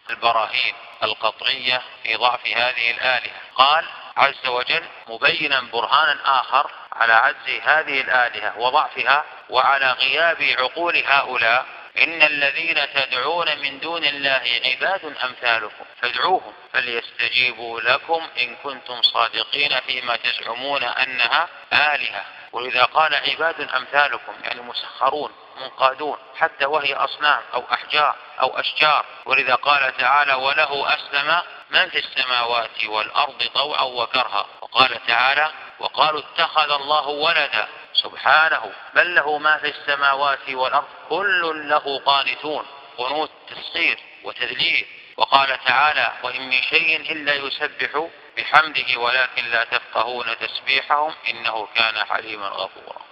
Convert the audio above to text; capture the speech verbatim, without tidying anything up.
البراهين القطعية في ضعف هذه الآلهة. قال عز وجل مبينا برهانا آخر على عجز هذه الآلهة وضعفها وعلى غياب عقول هؤلاء: إن الذين تدعون من دون الله عباد أمثالكم فادعوهم فليستجيبوا لكم إن كنتم صادقين فيما تزعمون أنها آلهة. ولذا قال عباد أمثالكم يعني مسخرون منقادون، حتى وهي أصنام أو أحجار أو أشجار. ولذا قال تعالى: وله أسلم من في السماوات والأرض طوعا وكرها. وقال تعالى: وقالوا اتخذ الله ولدا، سبحانه بل له ما في السماوات والأرض كل له قانتون، قنوت تسخير وتذليل. وقال تعالى: وإن من شيء إلا يسبح بحمده ولكن لا تفقهون تسبيحهم إنه كان حليما غفورا.